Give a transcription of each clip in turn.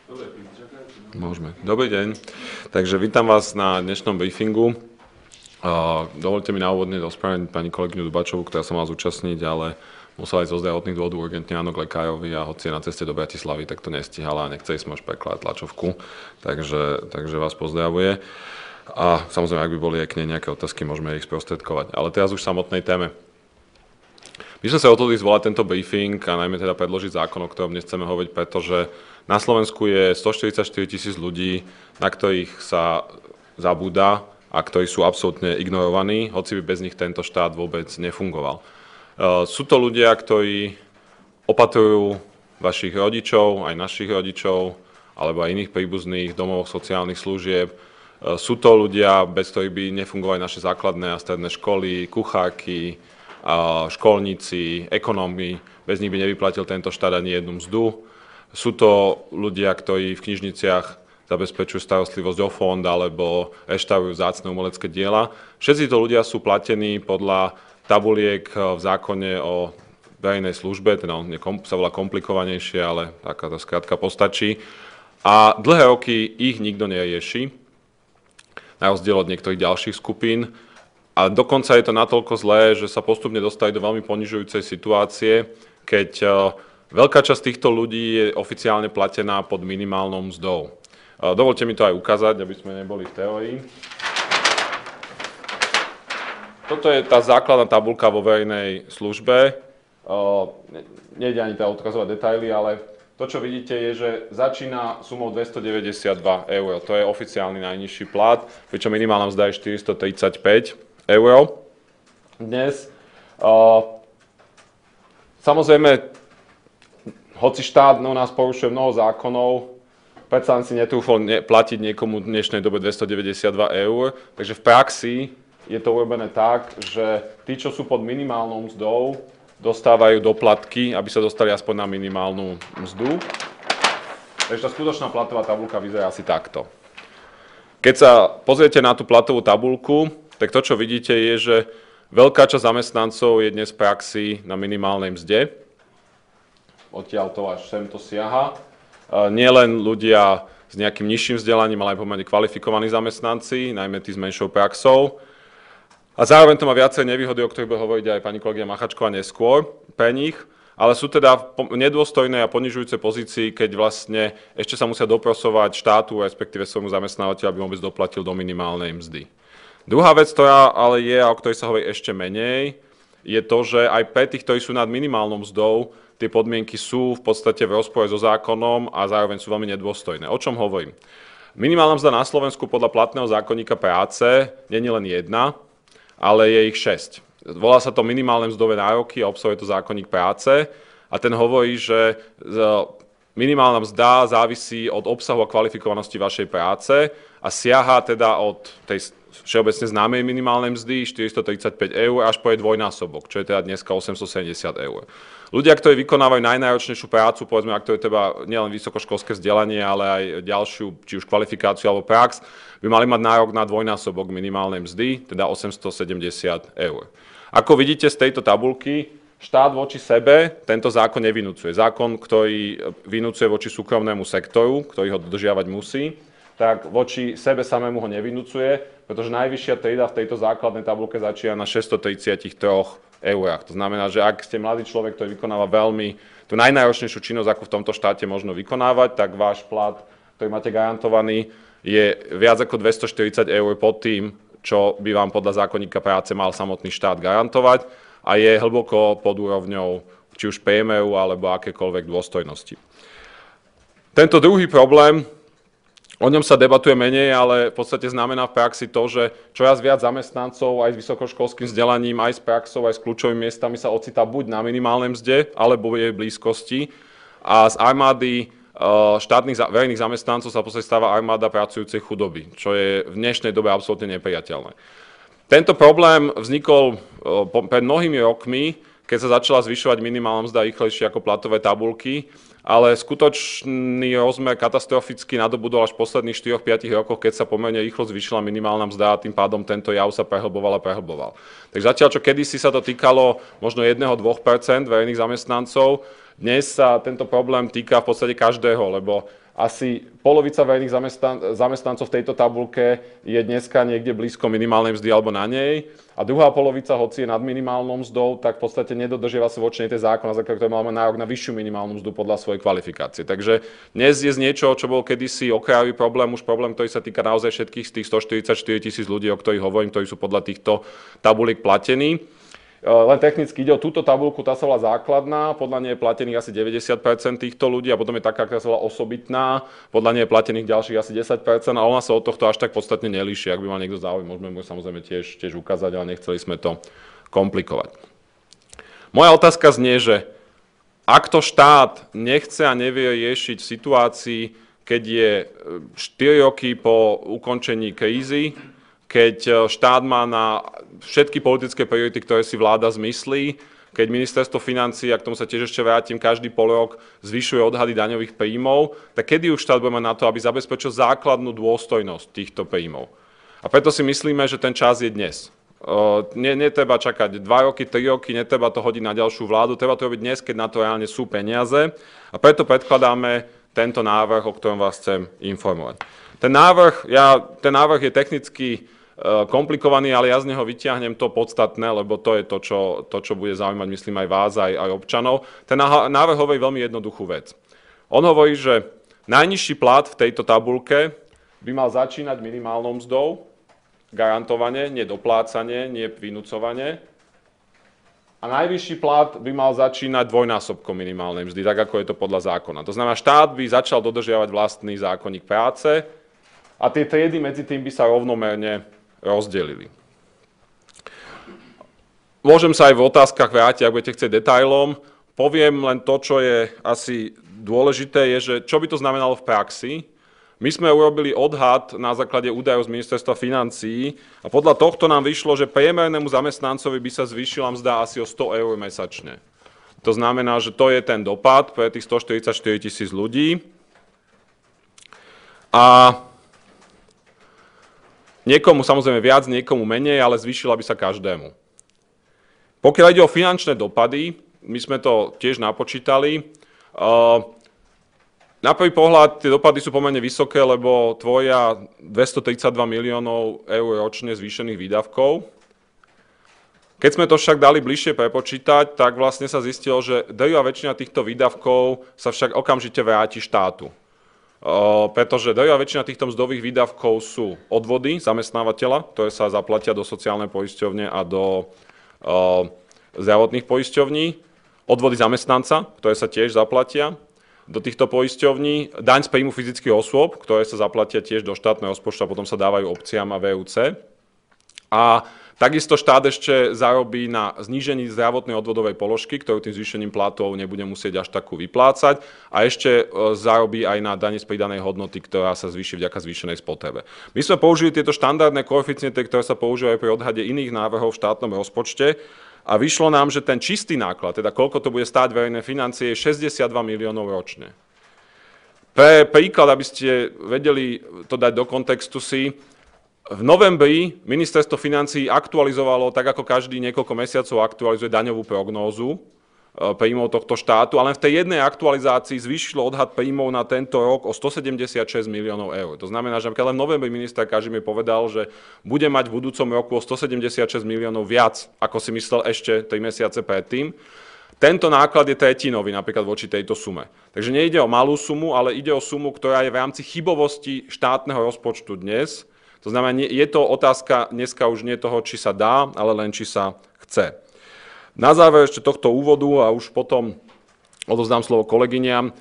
Môžeme. Dobrý deň. Takže vítam vás na dnešnom briefingu. Dovolte mi na úvod ospravedlniť pani kolegyňu Dubačovú, ktorá sa mala zúčastniť, ale musela ísť zo zdravotných dôvodov urgentne áno k lekárovi a hoci je na ceste do Bratislavy, tak to nestihala a nechceli sme už prekladať tlačovku. Takže vás pozdravuje. A samozrejme, ak by boli aj k nej nejaké otázky, môžeme ich sprostredkovať. Ale teraz už v samotnej téme. My sme sa rozhodli zvolať tento briefing a najmä teda predložiť zákon, o ktorom dnes chceme hovoriť, pretože na Slovensku je 144 000 ľudí, na ktorých sa zabúda a ktorí sú absolútne ignorovaní, hoci by bez nich tento štát vôbec nefungoval. Sú to ľudia, ktorí opatrujú vašich rodičov, aj našich rodičov, alebo aj iných príbuzných domov sociálnych služieb. Sú to ľudia, bez ktorých by nefungovali naše základné a stredné školy, kuchárky, školníci, ekonómi, bez nich by nevyplatil tento štát ani jednu mzdu. Sú to ľudia, ktorí v knižniciach zabezpečujú starostlivosť o fond alebo reštaurujú vzácne umelecké diela. Všetci to ľudia sú platení podľa tabuliek v zákone o verejnej službe, teda sa volá komplikovanejšie, ale takáto skrátka postačí. A dlhé roky ich nikto nerieši, na rozdiel od niektorých ďalších skupín. A dokonca je to natoľko zlé, že sa postupne dostali do veľmi ponižujúcej situácie, keď veľká časť týchto ľudí je oficiálne platená pod minimálnou mzdou. Dovolte mi to aj ukázať, aby sme neboli v teórii. Toto je tá základná tabuľka vo verejnej službe. Nejde ani odkazovať detaily, ale to, čo vidíte, je, že začína sumou 292 eur. To je oficiálny najnižší plat, pričom minimálna mzda je 435 eur dnes. Samozrejme, hoci štát u nás porušuje mnoho zákonov, predsa len si netrúfol platiť niekomu v dnešnej dobe 292 eur, takže v praxi je to urobené tak, že tí, čo sú pod minimálnou mzdou, dostávajú doplatky, aby sa dostali aspoň na minimálnu mzdu. Takže tá skutočná platová tabuľka vyzerá asi takto. Keď sa pozriete na tú platovú tabuľku, tak to, čo vidíte, je, že veľká časť zamestnancov je dnes v praxi na minimálnej mzde. Odtiaľ to až sem to siaha. Nie len ľudia s nejakým nižším vzdelaním, ale aj pomerne kvalifikovaní zamestnanci, najmä tí s menšou praxou. A zároveň to má viacej nevýhody, o ktorých bude hovoriť aj pani kolegyňa Machačková neskôr pre nich, ale sú teda v nedôstojnej a ponižujúcej pozícii, keď vlastne ešte sa musia doprosovať štátu, respektíve svojmu zamestnávateľu, aby vôbec doplatil do minimálnej mzdy. Druhá vec, ktorá ale je, a o ktorej sa hovorí ešte menej, je to, že aj pre tých, ktorí sú nad minimálnou mzdou, tie podmienky sú v podstate v rozpore so zákonom a zároveň sú veľmi nedôstojné. O čom hovorím? Minimálna mzda na Slovensku podľa platného zákonníka práce nie je len jedna, ale je ich 6. Volá sa to minimálne mzdové nároky a obsahuje to zákonník práce a ten hovorí, že minimálna mzda závisí od obsahu a kvalifikovanosti vašej práce a siaha teda od tej všeobecne známej minimálnej mzdy 435 eur až po jej dvojnásobok, čo je teda dneska 870 eur. Ľudia, ktorí vykonávajú najnáročnejšiu prácu, povedzme, ak to je teda nielen vysokoškolské vzdelanie, ale aj ďalšiu, či už kvalifikáciu alebo prax, by mali mať nárok na dvojnásobok minimálnej mzdy, teda 870 eur. Ako vidíte z tejto tabuľky, štát voči sebe tento zákon nevynúcuje. Zákon, ktorý vynúcuje voči súkromnému sektoru, ktorý ho dodržiavať musí, tak voči sebe samému ho nevynúcuje, pretože najvyššia trieda v tejto základnej tabuľke začína na 633 eurách. To znamená, že ak ste mladý človek, ktorý vykonáva tú najnáročnejšiu činnosť, ako v tomto štáte možno vykonávať, tak váš plat, ktorý máte garantovaný, je viac ako 240 eur pod tým, čo by vám podľa zákonníka práce mal samotný štát garantovať a je hlboko pod úrovňou či už priemeru alebo akékoľvek dôstojnosti. Tento druhý problém, o ňom sa debatuje menej, ale v podstate znamená v praxi to, že čoraz viac zamestnancov aj s vysokoškolským vzdelaním, aj s praxou, aj s kľúčovými miestami sa ocitá buď na minimálnej mzde, alebo v jej blízkosti. A z armády štátnych verejných zamestnancov sa v podstate stáva armáda pracujúcej chudoby, čo je v dnešnej dobe absolútne nepriateľné. Tento problém vznikol pred mnohými rokmi, keď sa začala zvyšovať minimálna mzda rýchlejšie ako platové tabuľky, ale skutočný rozmer katastroficky nadobudol až v posledných 4-5 rokoch, keď sa pomerne rýchlo zvýšila minimálna mzda a tým pádom tento jav sa prehlboval. Takže zatiaľ, čo kedysi sa to týkalo možno 1-2% verejných zamestnancov, Dnes sa tento problém týka v podstate každého, lebo asi polovica verejných zamestnancov v tejto tabuľke je dneska niekde blízko minimálnej mzdy alebo na nej a druhá polovica, hoci je nad minimálnou mzdou, tak v podstate nedodržiava sa voči tej zákona, za ktoré máme nárok na vyššiu minimálnu mzdu podľa svojej kvalifikácie. Takže dnes je z niečoho, čo bol kedysi okrajový problém, už problém, ktorý sa týka naozaj všetkých z tých 144 000 ľudí, o ktorých hovorím, ktorí sú podľa týchto tabuliek platení. Len technicky ide o túto tabuľku, tá sa volá základná, podľa nej je platených asi 90% týchto ľudí a potom je taká, ktorá sa volá osobitná, podľa nej je platených ďalších asi 10%, ale ona sa od tohto až tak podstatne nelíši. Ak by mal niekto záujem, môžeme mu samozrejme tiež ukázať, ale nechceli sme to komplikovať. Moja otázka znie, že ak to štát nechce a nevie riešiť v situácii, keď je 4 roky po ukončení krízy, keď štát má na všetky politické priority, ktoré si vláda zmyslí, keď ministerstvo financií, a k tomu sa tiež ešte vrátim, každý pol rok zvyšuje odhady daňových príjmov, tak kedy už štát bude mať na to, aby zabezpečil základnú dôstojnosť týchto príjmov. A preto si myslíme, že ten čas je dnes. Netreba čakať 2 roky, 3 roky, netreba to hodiť na ďalšiu vládu, treba to robiť dnes, keď na to reálne sú peniaze. A preto predkladáme tento návrh, o ktorom vás chcem informovať. Ten návrh je technicky komplikovaný, ale ja z neho vyťahnem to podstatné, lebo to je to, čo bude zaujímať, myslím, aj vás, aj občanov. Ten návrh hovorí veľmi jednoduchú vec. On hovorí, že najnižší plat v tejto tabuľke by mal začínať minimálnou mzdou, garantovane, nie doplácanie, nie vynúcovanie. A najvyšší plat by mal začínať dvojnásobkom minimálnej mzdy, tak ako je to podľa zákona. To znamená, štát by začal dodržiavať vlastný zákonník práce a tie triedy medzi tým by sa rovnomerne rozdelili. Môžem sa aj v otázkach vrátiť, ak budete chcieť detailom. Poviem len to, čo je asi dôležité, je, že čo by to znamenalo v praxi. My sme urobili odhad na základe údajov z ministerstva financií a podľa tohto nám vyšlo, že priemernému zamestnancovi by sa zvýšila mzda asi o 100 eur mesačne. To znamená, že to je ten dopad pre tých 144 000 ľudí. A niekomu samozrejme viac, niekomu menej, ale zvýšila by sa každému. Pokiaľ ide o finančné dopady, my sme to tiež napočítali. Na prvý pohľad tie dopady sú pomerne vysoké, lebo tvoria 232 miliónov eur ročne zvýšených výdavkov. Keď sme to však dali bližšie prepočítať, tak vlastne sa zistilo, že drvivá väčšina týchto výdavkov sa však okamžite vráti štátu. Pretože drvivá väčšina týchto mzdových výdavkov sú odvody zamestnávateľa, ktoré sa zaplatia do sociálnej poisťovne a do zdravotných poisťovní, odvody zamestnanca, ktoré sa tiež zaplatia do týchto poisťovní, daň z príjmu fyzických osôb, ktoré sa zaplatia tiež do štátneho rozpočtu a potom sa dávajú obciam a VUC. A takisto štát ešte zarobí na znížení zdravotnej odvodovej položky, ktorú tým zvýšením platov nebude musieť až takú vyplácať. A ešte zarobí aj na dane z pridanej hodnoty, ktorá sa zvýši vďaka zvýšenej spotrebe. My sme použili tieto štandardné koeficienty, ktoré sa používajú pri odhade iných návrhov v štátnom rozpočte. A vyšlo nám, že ten čistý náklad, teda koľko to bude stáť verejné financie, je 62 miliónov ročne. Pre príklad, aby ste vedeli to dať do kontextu si, v novembri ministerstvo financií aktualizovalo, tak ako každý niekoľko mesiacov aktualizuje daňovú prognózu príjmov tohto štátu, ale v tej jednej aktualizácii zvýšilo odhad príjmov na tento rok o 176 miliónov eur. To znamená, že len v novembri minister Kažimír povedal, že bude mať v budúcom roku o 176 miliónov viac, ako si myslel ešte 3 mesiace predtým. Tento náklad je tretinový napríklad voči tejto sume. Takže nejde o malú sumu, ale ide o sumu, ktorá je v rámci chybovosti štátneho rozpočtu dnes. To znamená, je to otázka dneska už nie toho, či sa dá, ale len či sa chce. Na záver ešte tohto úvodu a už potom odovzdám slovo kolegyniam.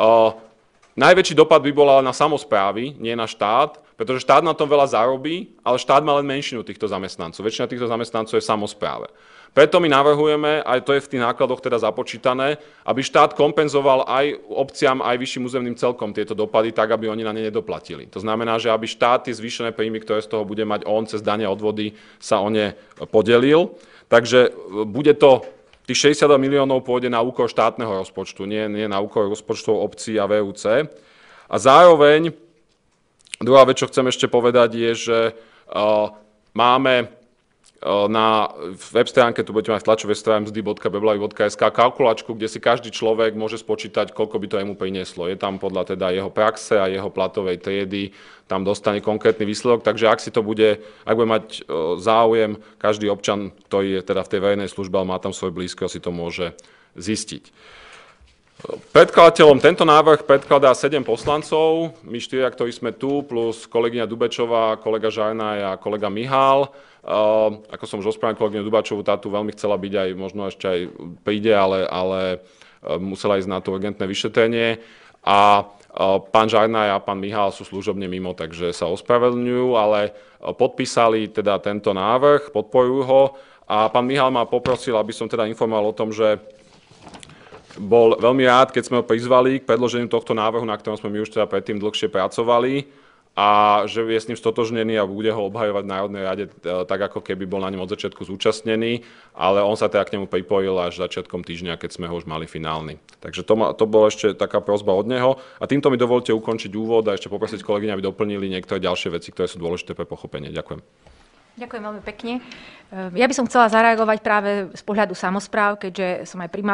Najväčší dopad by bol ale na samosprávy, nie na štát, pretože štát na tom veľa zarobí, ale štát má len menšinu týchto zamestnancov. Väčšina týchto zamestnancov je v samospráve. Preto my navrhujeme, aj to je v tých nákladoch teda započítané, aby štát kompenzoval aj obciam, aj vyšším územným celkom tieto dopady, tak aby oni na ne nedoplatili. To znamená, že aby štát tie zvýšené príjmy, ktoré z toho bude mať on cez dane a odvody, sa o ne podelil. Takže bude to, tých 62 miliónov pôjde na úkor štátneho rozpočtu, nie na úkor rozpočtov obcí a VUC. A zároveň, druhá vec, čo chcem ešte povedať, je, že máme na web stránke, tu budete mať tlačové strany mzdy.beblavy.sk kalkulačku, kde si každý človek môže spočítať, koľko by to jemu prinieslo. Je tam podľa teda jeho praxe a jeho platovej triedy, tam dostane konkrétny výsledok, takže ak bude mať záujem, každý občan, ktorý je teda v tej verejnej službe, ale má tam svoj blízko, si to môže zistiť. Predkladateľom tento návrh predkladá 7 poslancov, my 4, ktorí sme tu, plus kolegyňa Dubečová, kolega Žarnaj a kolega Mihál. Ako som už ospravedlnil kolegyňu Dubečovú, tá tu veľmi chcela byť aj, možno ešte aj príde, ale musela ísť na to urgentné vyšetrenie. A pán Žarnaj a pán Mihál sú služobne mimo, takže sa ospravedlňujú, ale podpísali teda tento návrh, podporujú ho. A pán Mihál ma poprosil, aby som teda informoval o tom, že bol veľmi rád, keď sme ho prizvali k predloženiu tohto návrhu, na ktorom sme my už teda predtým dlhšie pracovali a že je s ním stotožnený a bude ho obhajovať v Národnej rade tak, ako keby bol na ňom od začiatku zúčastnený, ale on sa teda k nemu pripojil až začiatkom týždňa, keď sme ho už mali finálny. Takže to bola ešte taká prosba od neho. A týmto mi dovolte ukončiť úvod a ešte poprosiť kolegyň, aby doplnili niektoré ďalšie veci, ktoré sú dôležité pre pochopenie. Ďakujem. Ďakujem veľmi pekne. Ja by som chcela zareagovať práve z pohľadu samospráv, keďže som aj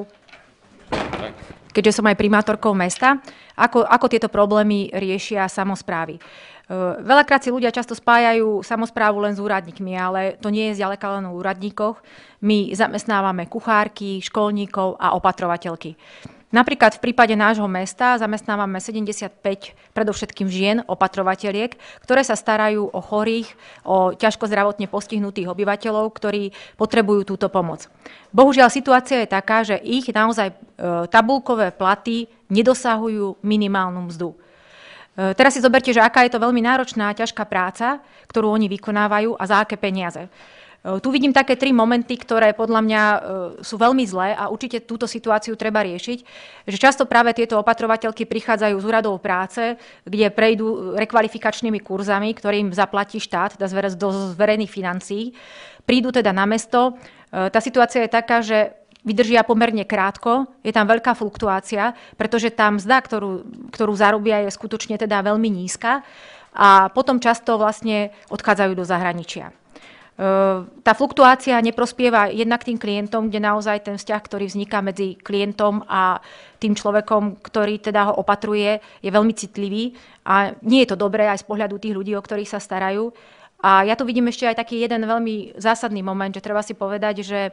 primátorkou mesta, ako tieto problémy riešia samosprávy. Veľakrát si ľudia často spájajú samosprávu len s úradníkmi, ale to nie je zďaleka len o úradníkoch. My zamestnávame kuchárky, školníkov a opatrovateľky. Napríklad v prípade nášho mesta zamestnávame 75 predovšetkým žien, opatrovateliek, ktoré sa starajú o chorých, o ťažko zdravotne postihnutých obyvateľov, ktorí potrebujú túto pomoc. Bohužiaľ situácia je taká, že ich naozaj tabuľkové platy nedosahujú minimálnu mzdu. Teraz si zoberte, že aká je to veľmi náročná a ťažká práca, ktorú oni vykonávajú a za aké peniaze. Tu vidím také 3 momenty, ktoré podľa mňa sú veľmi zlé a určite túto situáciu treba riešiť. Že často práve tieto opatrovateľky prichádzajú z úradov práce, kde prejdú rekvalifikačnými kurzami, ktorým zaplatí štát, z verejných financií. Prídu teda na mesto. Tá situácia je taká, že vydržia pomerne krátko, je tam veľká fluktuácia, pretože tá mzda, ktorú zarobia, je skutočne teda veľmi nízka a potom často vlastne odchádzajú do zahraničia. Tá fluktuácia neprospieva jednak tým klientom, kde naozaj ten vzťah, ktorý vzniká medzi klientom a tým človekom, ktorý teda ho opatruje, je veľmi citlivý a nie je to dobré aj z pohľadu tých ľudí, o ktorých sa starajú. A ja tu vidím ešte aj taký jeden veľmi zásadný moment, že treba si povedať, že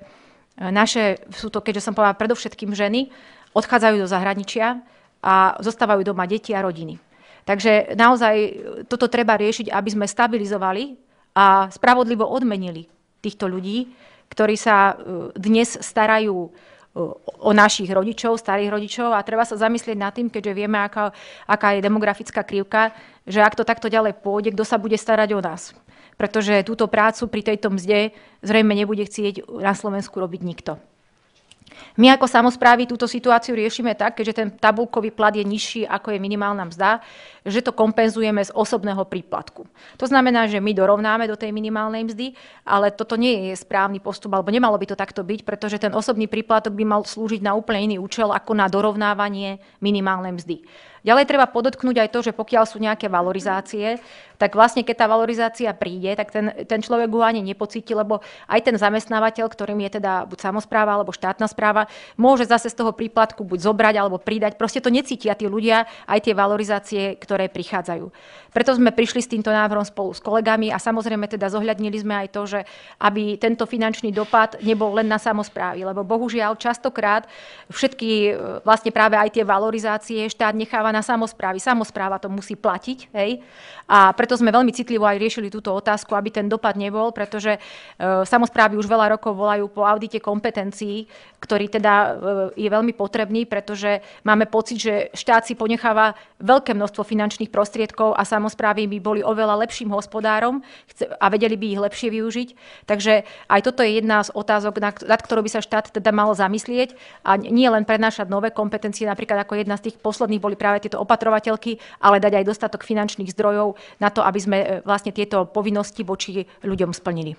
sú to, keďže som povedala, predovšetkým ženy, odchádzajú do zahraničia a zostávajú doma deti a rodiny. Takže naozaj toto treba riešiť, aby sme stabilizovali a spravodlivo odmenili týchto ľudí, ktorí sa dnes starajú o našich rodičov, starých rodičov a treba sa zamyslieť nad tým, keďže vieme, aká je demografická krivka, že ak to takto ďalej pôjde, kto sa bude starať o nás. Pretože túto prácu pri tejto mzde zrejme nebude chcieť na Slovensku robiť nikto. My ako samosprávy túto situáciu riešime tak, keďže ten tabuľkový plat je nižší ako je minimálna mzda, že to kompenzujeme z osobného príplatku. To znamená, že my dorovnáme do tej minimálnej mzdy, ale toto nie je správny postup, alebo nemalo by to takto byť, pretože ten osobný príplatok by mal slúžiť na úplne iný účel ako na dorovnávanie minimálnej mzdy. Ďalej treba podotknúť aj to, že pokiaľ sú nejaké valorizácie, tak vlastne keď tá valorizácia príde, tak ten človek ho ani nepocíti, lebo aj ten zamestnávateľ, ktorým je teda buď samospráva alebo štátna správa, môže zase z toho príplatku buď zobrať alebo pridať. Proste to necítia tí ľudia, aj tie valorizácie, ktoré prichádzajú. Preto sme prišli s týmto návrhom spolu s kolegami a samozrejme teda zohľadnili sme aj to, že aby tento finančný dopad nebol len na samosprávy, lebo bohužiaľ častokrát všetky vlastne práve aj tie valorizácie štát necháva na samosprávy. Samospráva to musí platiť, hej? A preto sme veľmi citlivo aj riešili túto otázku, aby ten dopad nebol, pretože samosprávy už veľa rokov volajú po audite kompetencií, ktorý teda je veľmi potrebný, pretože máme pocit, že štát si ponecháva veľké množstvo finančných prostriedkov a samosprávy by boli oveľa lepším hospodárom a vedeli by ich lepšie využiť. Takže aj toto je jedna z otázok, nad ktorou by sa štát teda mal zamyslieť a nie len prenášať nové kompetencie, napríklad ako jedna z tých posledných boli práve tieto opatrovateľky, ale dať aj dostatok finančných zdrojov na to, aby sme vlastne tieto povinnosti voči ľuďom splnili.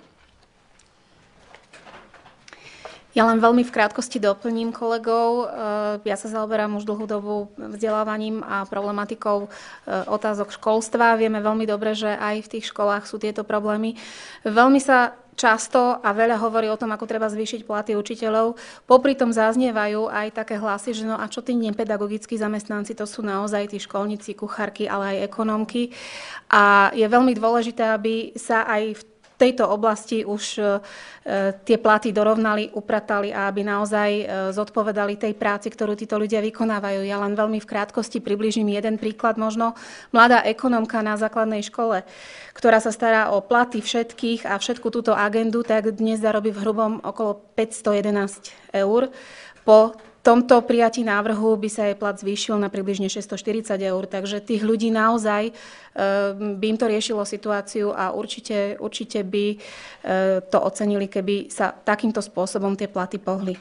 Ja len veľmi v krátkosti doplním kolegov. Ja sa zaoberám už dlhú dobu vzdelávaním a problematikou otázok školstva. Vieme veľmi dobre, že aj v tých školách sú tieto problémy. Veľmi sa často a veľa hovorí o tom, ako treba zvýšiť platy učiteľov. Popri tom zaznievajú aj také hlasy, že no a čo tí nepedagogickí zamestnanci, to sú naozaj tí školníci, kuchárky, ale aj ekonómky. A je veľmi dôležité, aby sa aj v tejto oblasti už tie platy dorovnali, upratali a aby naozaj zodpovedali tej práci, ktorú títo ľudia vykonávajú. Ja len veľmi v krátkosti približím jeden príklad. Možno mladá ekonómka na základnej škole, ktorá sa stará o platy všetkých a všetku túto agendu, tak dnes zarobí v hrubom okolo 511 eur. Po tomto prijatí návrhu by sa jej plat zvýšil na približne 640 eur, takže tých ľudí naozaj by im to riešilo situáciu a určite by to ocenili, keby sa takýmto spôsobom tie platy pohli.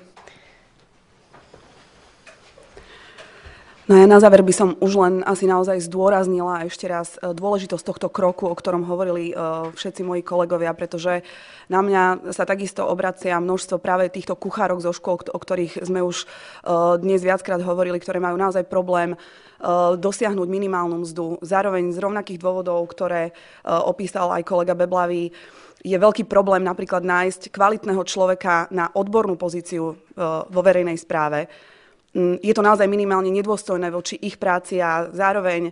No ja na záver by som už len asi naozaj zdôraznila ešte raz dôležitosť tohto kroku, o ktorom hovorili všetci moji kolegovia, pretože na mňa sa takisto obracia množstvo práve týchto kuchárok zo škôl, o ktorých sme už dnes viackrát hovorili, ktoré majú naozaj problém dosiahnuť minimálnu mzdu. Zároveň z rovnakých dôvodov, ktoré opísal aj kolega Beblavý, je veľký problém napríklad nájsť kvalitného človeka na odbornú pozíciu vo verejnej správe. Je to naozaj minimálne nedôstojné voči ich práci a zároveň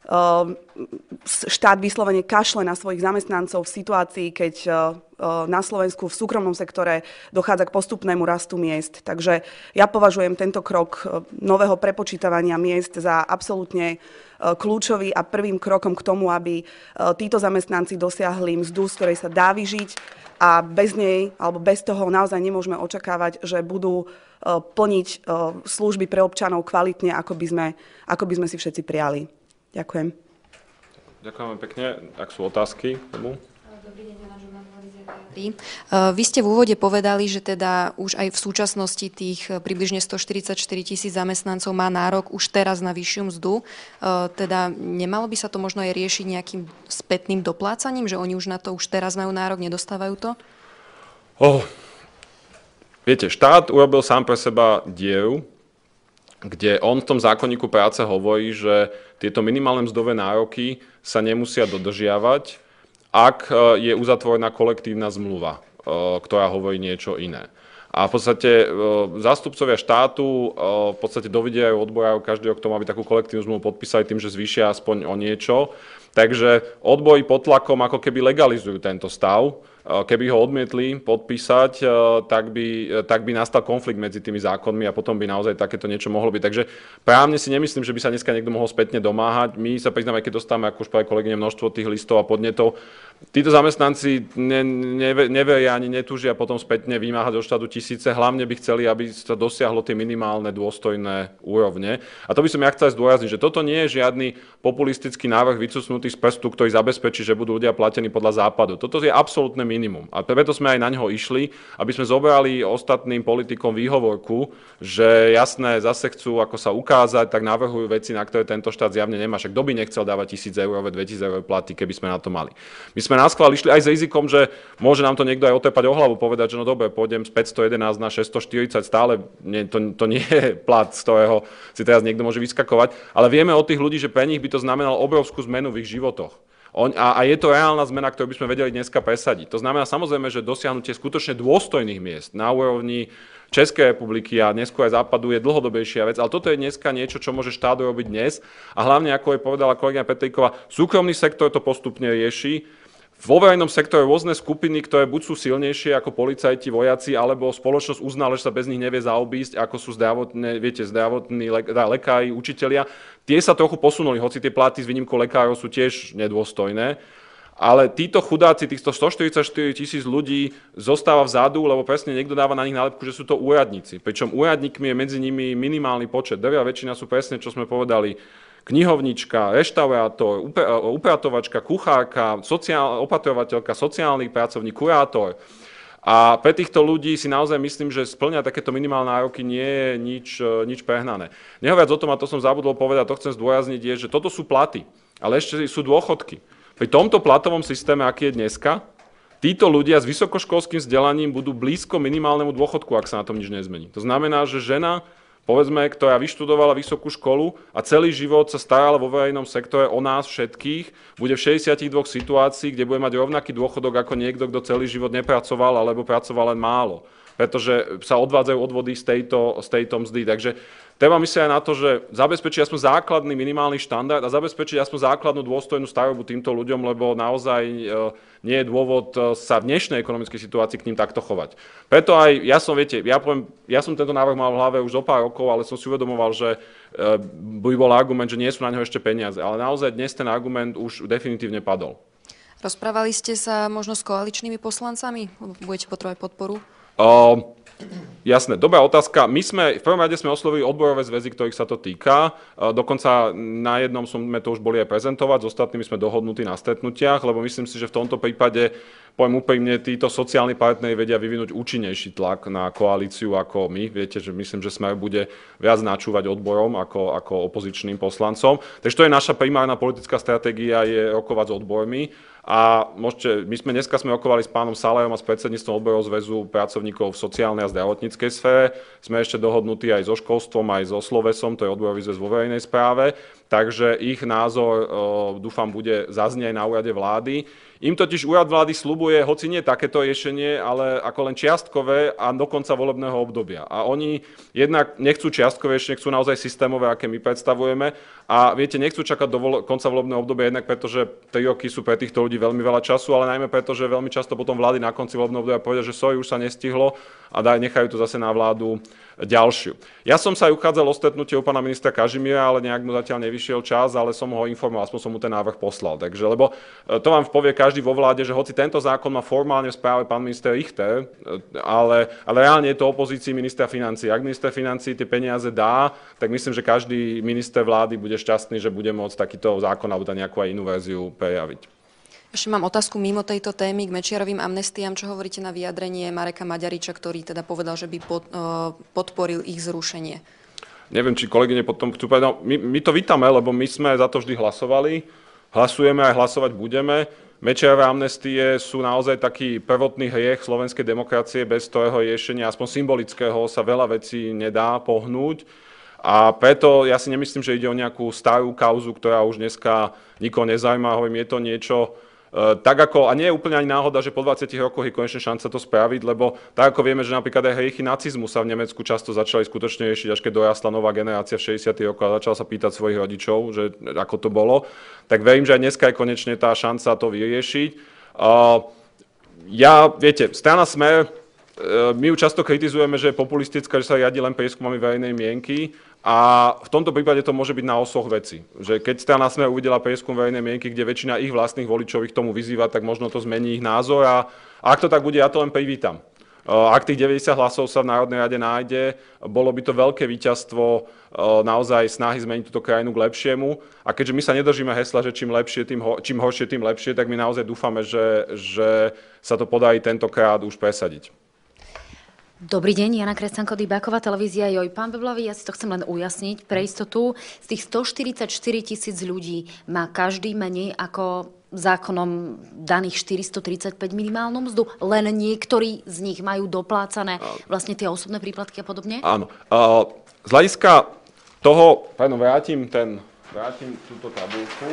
štát vyslovene kašle na svojich zamestnancov v situácii, keď na Slovensku v súkromnom sektore dochádza k postupnému rastu miest. Takže ja považujem tento krok nového prepočítavania miest za absolútne kľúčový a prvým krokom k tomu, aby títo zamestnanci dosiahli mzdu, z ktorej sa dá vyžiť a bez nej alebo bez toho naozaj nemôžeme očakávať, že budú plniť služby pre občanov kvalitne, ako by sme si všetci prijali. Ďakujem. Ďakujem pekne. Ak sú otázky k tomu? Dobrý deň, Jana Žurná, televízia TV3. Vy ste v úvode povedali, že teda už aj v súčasnosti tých približne 144 000 zamestnancov má nárok už teraz na vyššiu mzdu. Teda nemalo by sa to možno aj riešiť nejakým spätným doplácaním, že oni už na to už teraz majú nárok, nedostávajú to? Viete, štát urobil sám pre seba dieru, kde on v tom zákonníku práce hovorí, že tieto minimálne mzdové nároky sa nemusia dodržiavať, ak je uzatvorená kolektívna zmluva, ktorá hovorí niečo iné. A v podstate zástupcovia štátu v podstate dovidia aj odborárov každého k tomu, aby takú kolektívnu zmluvu podpísali tým, že zvýšia aspoň o niečo. Takže odbory pod tlakom ako keby legalizujú tento stav. Keby ho odmietli podpísať, tak by nastal konflikt medzi tými zákonmi a potom by naozaj takéto niečo mohlo byť. Takže právne si nemyslím, že by sa dneska niekto mohol spätne domáhať. My sa priznáme, keď dostávame, ako už povedali kolegyne, množstvo tých listov a podnetov. Títo zamestnanci neveria ani netúžia potom spätne vymáhať od štátu tisíce. Hlavne by chceli, aby sa dosiahlo tie minimálne dôstojné úrovne. A to by som ja chcel zdôrazniť, že toto nie je žiadny populistický návrh vycucnutý z prstu, ktorý zabezpečí, že budú ľudia platení podľa západu. Toto je absolútne minimum. A preto sme aj na ňo išli, aby sme zobrali ostatným politikom výhovorku, že jasné, zase chcú ako sa ukázať, tak navrhujú veci, na ktoré tento štát zjavne nemá. Však kto by nechcel dávať 1000 eurové, 2000 eurové platy, keby sme na to mali. My sme naschvál išli aj s rizikom, že môže nám to niekto aj otepať o hlavu, povedať, že no dobre, pôjdem z 511 na 640, stále to nie je plat, z ktorého si teraz niekto môže vyskakovať, ale vieme od tých ľudí, že pre nich by to znamenalo obrovskú zmenu v ich životoch. A je to reálna zmena, ktorú by sme vedeli dneska presadiť. To znamená samozrejme, že dosiahnutie skutočne dôstojných miest na úrovni Českej republiky a neskôr aj západu je dlhodobejšia vec, ale toto je dneska niečo, čo môže štát robiť dnes. A hlavne, ako je povedala kolegyňa Petríková, súkromný sektor to postupne rieši. Vo verejnom sektore rôzne skupiny, ktoré buď sú silnejšie ako policajti, vojaci, alebo spoločnosť uznala, že sa bez nich nevie zaobísť, ako sú zdravotní lekári, učitelia. Tie sa trochu posunuli, hoci tie platy s výnimkou lekárov sú tiež nedôstojné. Ale títo chudáci, týchto 144 000 ľudí zostáva vzadu, lebo presne niekto dáva na nich nálepku, že sú to úradníci. Pričom úradníkmi je medzi nimi minimálny počet. Drvivá väčšina sú presne, čo sme povedali, knihovnička, reštaurátor, upratovačka, kuchárka, opatrovateľka, sociálny pracovník, kurátor. A pre týchto ľudí si naozaj myslím, že splňať takéto minimálne nároky nie je nič prehnané. Nehovoriac o tom, a to som zabudol povedať, to chcem zdôrazniť, je, že toto sú platy, ale ešte sú dôchodky. Pri tomto platovom systéme, aký je dneska, títo ľudia s vysokoškolským vzdelaním budú blízko minimálnemu dôchodku, ak sa na tom nič nezmení. To znamená, že žena povedzme, ktorá vyštudovala vysokú školu a celý život sa starala vo verejnom sektore o nás všetkých, bude v 62 situácií, kde bude mať rovnaký dôchodok ako niekto, kto celý život nepracoval alebo pracoval len málo, pretože sa odvádzajú odvody z tejto mzdy. Takže treba myslieť aj na to, že zabezpečiť aspoň základný minimálny štandard a zabezpečiť aspoň základnú dôstojnú starobu týmto ľuďom, lebo naozaj nie je dôvod sa v dnešnej ekonomickej situácii k ním takto chovať. Preto aj ja som tento návrh mal v hlave už o pár rokov, ale som si uvedomoval, že by bol argument, že nie sú na ňo ešte peniaze. Ale naozaj dnes ten argument už definitívne padol. Rozprávali ste sa možno s koaličnými poslancami? Budete potrebovať podporu? Jasné, dobrá otázka. My v prvom rade sme oslovili odborové zväzy, ktorých sa to týka. Dokonca na jednom sme to už boli aj prezentovať, s ostatnými sme dohodnutí na stretnutiach, lebo myslím si, že v tomto prípade, poviem úprimne, títo sociálni partneri vedia vyvinúť účinnejší tlak na koalíciu ako my. Viete, že myslím, že Smer bude viac načúvať odborom ako opozičným poslancom. Takže to je naša primárna politická stratégia, je rokovať s odbormi. A dneska sme rokovali s pánom Salajom a s predsedníctvom odborov zväzu pracovníkov v sociálnej a zdravotníckej sfére. Sme ešte dohodnutí aj so školstvom, aj so Slovesom, to je odborový zväz vo verejnej správe. Takže ich názor, dúfam, bude zaznieť aj na úrade vlády. Im totiž úrad vlády sľubuje, hoci nie takéto riešenie, ale ako len čiastkové a do konca volebného obdobia. A oni jednak nechcú čiastkové riešenie, chcú naozaj systémové, aké my predstavujeme. A viete, nechcú čakať do konca volebného obdobia jednak preto, že 3 roky sú pre týchto ľudí veľmi veľa času, ale najmä preto, že veľmi často potom vlády na konci volebného obdobia povedia, že už sa nestihlo a nechajú to zase na vládu ďalšiu. Ja som sa aj uchádzal o stretnutie u pána ministra Kažimíra, ale nejak mu zatiaľ nevyšiel čas, ale som ho informoval, aspoň som mu ten návrh poslal. Takže, lebo to vám povie každý vo vláde, že hoci tento zákon má formálne v správe pán minister Richter, ale reálne je to opozícii ministra financií. Ak minister financií tie peniaze dá, tak myslím, že každý minister vlády bude šťastný, že bude môcť takýto zákon alebo nejakú aj inú verziu prejaviť. Ešte mám otázku mimo tejto témy k Mečiarovým amnestiám. Čo hovoríte na vyjadrenie Mareka Maďariča, ktorý teda povedal, že by podporil ich zrušenie? Neviem, či kolegyne potom chcú povedať. No, my to vítame, lebo my sme za to vždy hlasovali. Hlasujeme aj hlasovať budeme. Mečiarové amnestie sú naozaj taký prvotný hriech slovenskej demokracie, bez ktorého riešenia, aspoň symbolického, sa veľa vecí nedá pohnúť. A preto ja si nemyslím, že ide o nejakú starú kauzu, ktorá už dneska nikoho nezaujíma. Hovorím, je to niečo tak ako, a nie je úplne ani náhoda, že po 20 rokoch je konečne šanca to spraviť, lebo tak ako vieme, že napríklad aj hriechy nacizmu sa v Nemecku často začali skutočne riešiť, až keď dorastla nová generácia v 60. rokoch a začala sa pýtať svojich rodičov, že ako to bolo, tak verím, že aj dneska je konečne tá šanca to vyriešiť. Viete, strana Smer, my ju často kritizujeme, že je populistická, že sa riadi len prieskumami verejnej mienky. A v tomto prípade to môže byť na osoch veci. Že keď strana Smer uvidela prieskum verejnej mienky, kde väčšina ich vlastných voličov ich tomu vyzýva, tak možno to zmení ich názor. A ak to tak bude, ja to len privítam. Ak tých 90 hlasov sa v Národnej rade nájde, bolo by to veľké víťazstvo naozaj snahy zmeniť túto krajinu k lepšiemu. A keďže my sa nedržíme hesla, že čím horšie, tým lepšie, tak my naozaj dúfame, že sa to podarí tentokrát už presadiť. Dobrý deň, Jana Kresťanko-Dybáková, televízia Joj. Pán Beblavý, ja si to chcem len ujasniť pre istotu. Z tých 144 000 ľudí má každý menej ako zákonom daných 435 minimálnu mzdu, len niektorí z nich majú doplácané vlastne tie osobné príplatky a podobne? Áno. Z hľadiska toho, vrátim túto tabuľku.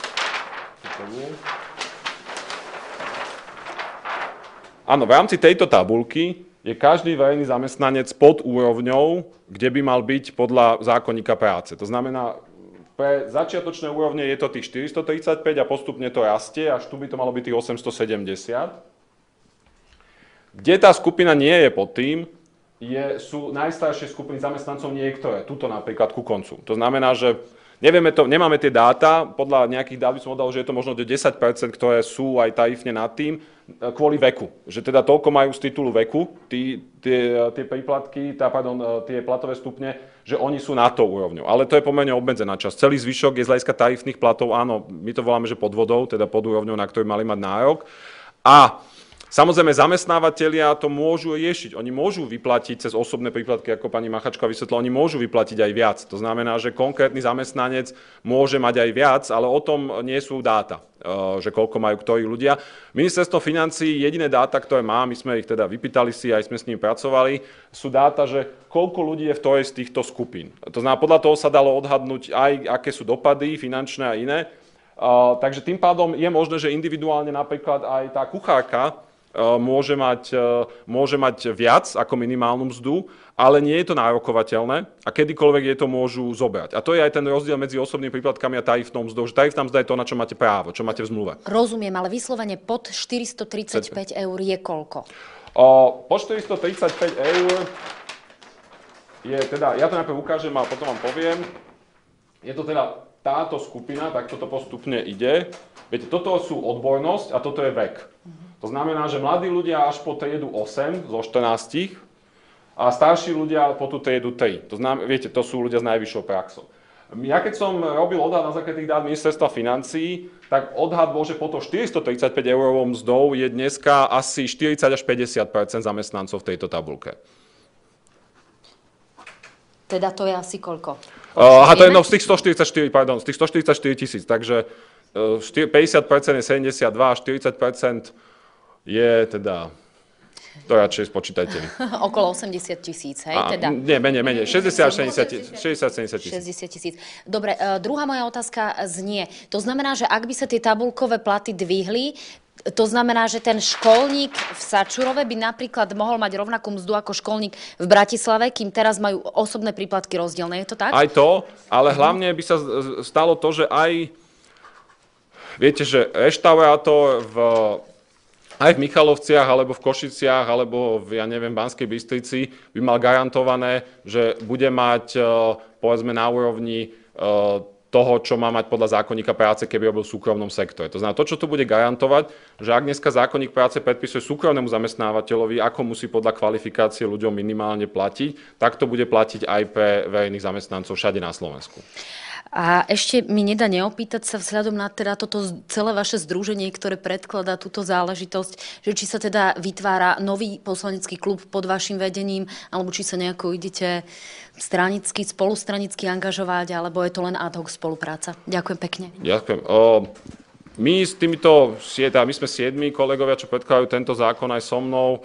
Áno, v rámci tejto tabuľky je každý verejný zamestnanec pod úrovňou, kde by mal byť podľa zákonníka práce. To znamená, pre začiatočné úrovne je to tých 435 a postupne to rastie, až tu by to malo byť tých 870. Kde tá skupina nie je pod tým, sú najstaršie skupiny zamestnancov niektoré, tuto napríklad ku koncu. To znamená, že nemáme tie dáta, podľa nejakých dát by som oddal, že je to možno 10%, ktoré sú aj tarifne nad tým, kvôli veku. Že teda toľko majú z titulu veku, tie príplatky, tie platové stupne, že oni sú na to úrovňou. Ale to je pomerne obmedzená časť. Celý zvyšok je z hľadiska tarifných platov, áno, my to voláme, že pod vodou, teda pod úrovňou, na ktorú mali mať nárok. A Samozrejme, zamestnávateľia to môžu riešiť. Oni môžu vyplatiť cez osobné príplatky, ako pani Machačka vysvetlila, oni môžu vyplatiť aj viac. To znamená, že konkrétny zamestnanec môže mať aj viac, ale o tom nie sú dáta, že koľko majú ktorí ľudia. Ministerstvo financií, jediné dáta, ktoré má, my sme ich teda vypýtali si, aj sme s nimi pracovali, sú dáta, že koľko ľudí je v ktorej z týchto skupín. To znamená, podľa toho sa dalo odhadnúť aj, aké sú dopady finančné a iné. Takže tým pádom je možné, že individuálne napríklad aj tá kuchárka môže mať viac ako minimálnu mzdu, ale nie je to nárokovateľné a kedykoľvek jej to môžu zobrať. A to je aj ten rozdiel medzi osobnými príplatkami a tarifnou mzdou, že tarifná mzda je to, na čo máte právo, čo máte v zmluve. Rozumiem, ale vyslovene pod 435 eur je koľko? Po 435 eur je teda, ja to najprv ukážem a potom vám poviem, je to teda táto skupina, tak toto postupne ide. Viete, toto sú odbornosť a toto je vek. To znamená, že mladí ľudia až po triedu 8 zo 14 a starší ľudia po tú triedu 3. To znamená, viete, to sú ľudia s najvyššou praxou. Ja keď som robil odhad na základe tých dát ministerstva financií, tak odhad bol, že po to 435 eurovou mzdou je dneska asi 40 až 50% zamestnancov v tejto tabuľke. Teda to je asi koľko? To je z tých 144 tisíc, takže 50% je 72 a 40% je teda, to radšej spočítajte. Okolo 80 000, hej? Teda. Nie, menej, 60 až 70 tisíc. Dobre, druhá moja otázka znie. To znamená, že ak by sa tie tabuľkové platy dvihli, to znamená, že ten školník v Sačurove by napríklad mohol mať rovnakú mzdu ako školník v Bratislave, kým teraz majú osobné príplatky rozdielne. Je to tak? Aj to, ale hlavne by sa stalo to, že aj, viete, že reštaurátor aj v Michalovciach, alebo v Košiciach, alebo v, Banskej Bystrici by mal garantované, že bude mať, povedzme, na úrovni toho, čo má mať podľa zákonníka práce, keby robil v súkromnom sektore. To znamená, to, čo tu bude garantovať, že ak dneska zákonník práce predpisuje súkromnému zamestnávateľovi, ako musí podľa kvalifikácie ľuďom minimálne platiť, tak to bude platiť aj pre verejných zamestnancov všade na Slovensku. A ešte mi nedá neopýtať sa vzhľadom na teda toto celé vaše združenie, ktoré predkladá túto záležitosť, že či sa teda vytvára nový poslanecký klub pod vašim vedením, alebo či sa nejako idete stranicky, spolustranicky angažovať, alebo je to len ad hoc spolupráca. Ďakujem pekne. Ďakujem. My sme 7 kolegovia, čo predkladajú tento zákon aj so mnou.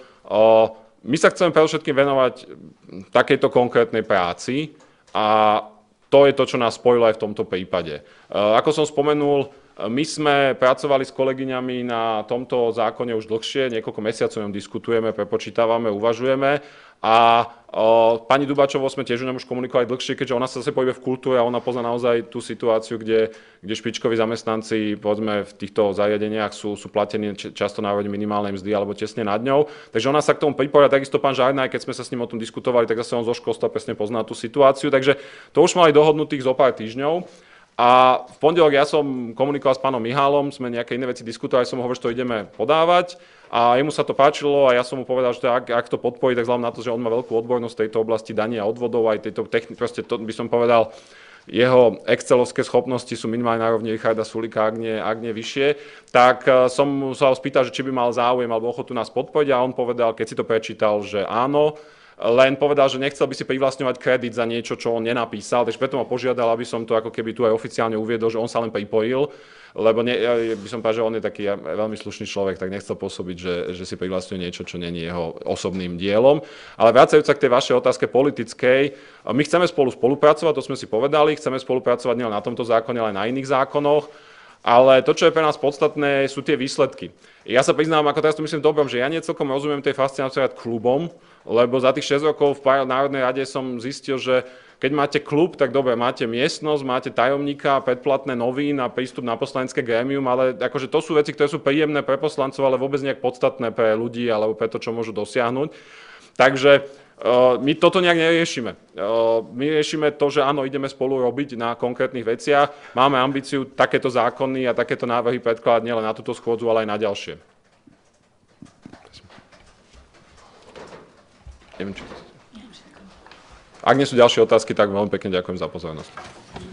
My sa chceme predovšetkým venovať takejto konkrétnej práci a to je to, čo nás spojilo aj v tomto prípade. Ako som spomenul, my sme pracovali s kolegyňami na tomto zákone už dlhšie, niekoľko mesiacov o ňom diskutujeme, prepočítavame, uvažujeme a pani Dubáčovou sme tiež o ňom už komunikovali dlhšie, keďže ona sa zase pohybuje v kultúre a ona pozná naozaj tú situáciu, kde špičkoví zamestnanci, povedzme, v týchto zariadeniach sú platení často na úrovni minimálnej mzdy alebo tesne nad ňou. Takže ona sa k tomu pripojila, takisto pán Žarnaj, keď sme sa s ním o tom diskutovali, tak zase on zo školstva presne pozná tú situáciu. Takže to už mali dohodnutých zo pár týždňov. A v pondelok ja som komunikoval s pánom Mihálom, sme nejaké iné veci diskutovali, som mu hovoril, že to ideme podávať a jemu sa to páčilo a ja som mu povedal, že ak to podporí, tak vzhľadom na to, že on má veľkú odbornosť v tejto oblasti daní a odvodov, aj tejto techniky, proste to by som povedal, jeho excelovské schopnosti sú minimálne na rovni Richarda Sulika, ak nie vyššie, tak som sa ho spýtal, že či by mal záujem alebo ochotu nás podporiť a on povedal, keď si to prečítal, že áno. Len povedal, že nechcel by si privlastňovať kredit za niečo, čo on nenapísal, takže preto ma požiadal, aby som to ako keby tu aj oficiálne uviedol, že on sa len pripojil, lebo by som povedal, že on je taký veľmi slušný človek, tak nechcel pôsobiť, že si privlastňuje niečo, čo nie je jeho osobným dielom. Ale vracajúca k tej vašej otázke politickej, my chceme spolupracovať, to sme si povedali, chceme spolupracovať nielen na tomto zákone, ale aj na iných zákonoch. Ale to, čo je pre nás podstatné, sú tie výsledky. Ja sa priznám, ako teraz to myslím dobrom, že ja nie celkom rozumiem tej fascinácii nad klubom, lebo za tých 6 rokov v Národnej rade som zistil, že keď máte klub, tak dobre, máte miestnosť, máte tajomníka, predplatné novín a prístup na poslanecké grémium, ale akože to sú veci, ktoré sú príjemné pre poslancov, ale vôbec nejak podstatné pre ľudí alebo pre to, čo môžu dosiahnuť. Takže my toto nejak neriešime. My riešime to, že áno, ideme spolu robiť na konkrétnych veciach. Máme ambíciu takéto zákony a takéto návrhy predkladať nielen na túto schôdzu, ale aj na ďalšie. Ak nie sú ďalšie otázky, tak veľmi pekne ďakujem za pozornosť.